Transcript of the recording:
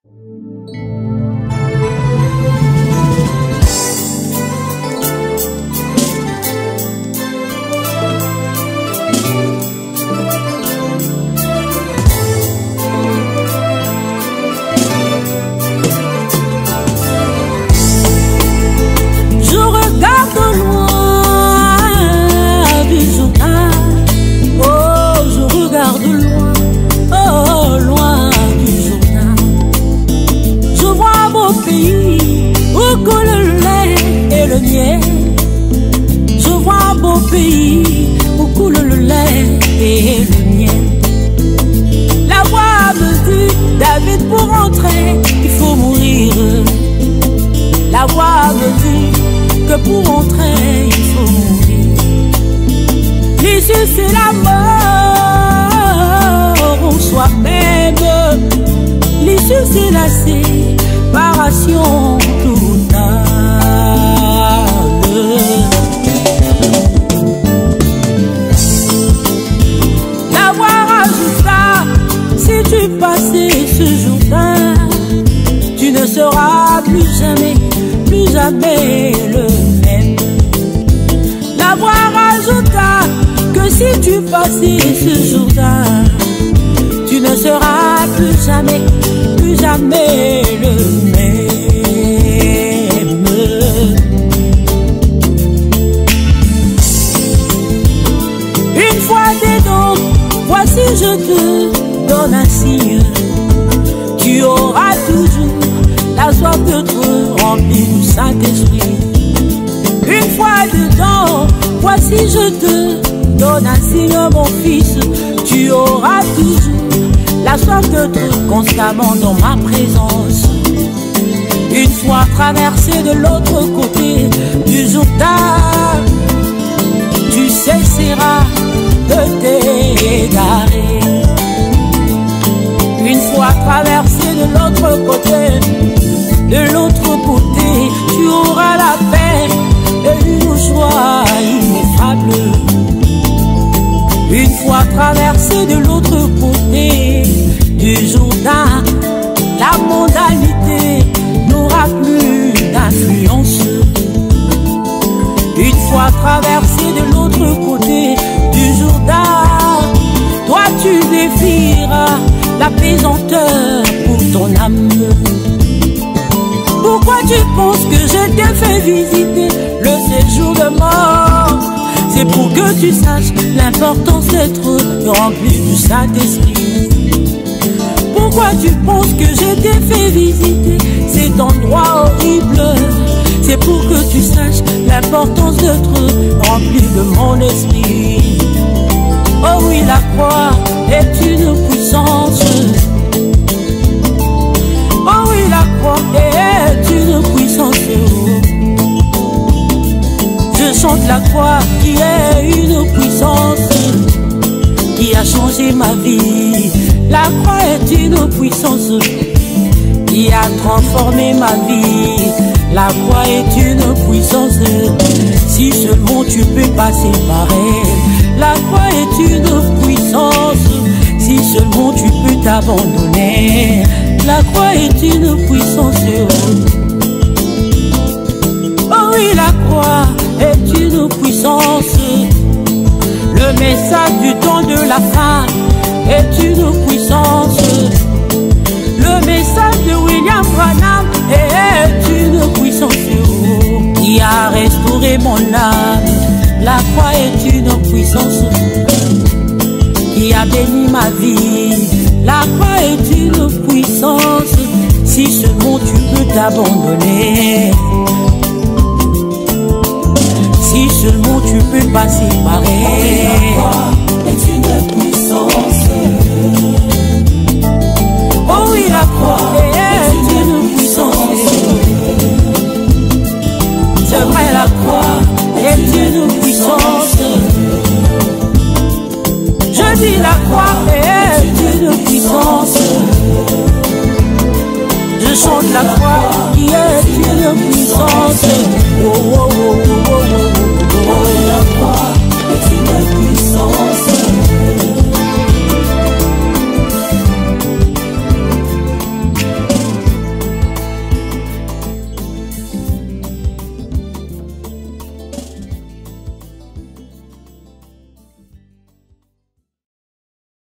Je vois un beau pays où coule le lait et le miel. La voix me dit, David, pour rentrer, il faut mourir. La voix me dit que pour rentrer, il faut mourir. L'issue, c'est la mort en soi-même. L'issue, c'est la séparation totale. La voix ajouta, si tu passais ce jour-là, tu ne seras plus jamais le même. La voix ajouta que si tu passais ce jour-là, tu ne seras plus jamais le même. Une fois dedans, voici je te donne un signe. Tu auras toujours la soif de te remplir du Saint-Esprit. Une fois dedans, voici je te donne un signe, mon fils. Tu auras toujours la soif de te constamment dans ma présence. Une fois traversé de l'autre côté du Jourdain, tu cesseras de t'égarer. Une fois traversé de l'autre côté, tu auras la paix et une joie ineffable. Une fois traversé de l'autre côté du Jourdain, la mondanité n'aura plus d'influence. Une fois traversé de l'autre côté du Jourdain, toi tu défieras la pesanteur pour ton âme. Pourquoi tu penses que je t'ai fait visiter le séjour de mort? C'est pour que tu saches l'importance d'être rempli du Saint-Esprit. Pourquoi tu penses que je t'ai fait visiter cet endroit horrible? C'est pour que tu saches l'importance d'être rempli de mon esprit. Oh oui, la croix est une puissance. Oh oui, la croix est une puissance. Je chante la croix qui est une puissance qui a changé ma vie. La croix est une puissance qui a transformé ma vie. La croix est une puissance, si seulement tu peux passer par elle. La croix est une puissance, si seulement tu peux t'abandonner. La croix est une puissance. Oh oui, la croix est une puissance. Le message du temps de la fin est une puissance. Le message de William Branham est une puissance qui a restauré mon âme. La croix est une puissance qui a béni ma vie. La croix est une puissance, si seulement tu peux t'abandonner. Si seulement tu peux passer par elle. La croix est une puissance. Oh oui, la croix est une puissance. C'est vrai, la croix est une puissance. Je dis la croix est une puissance. Je chante la croix qui est une puissance.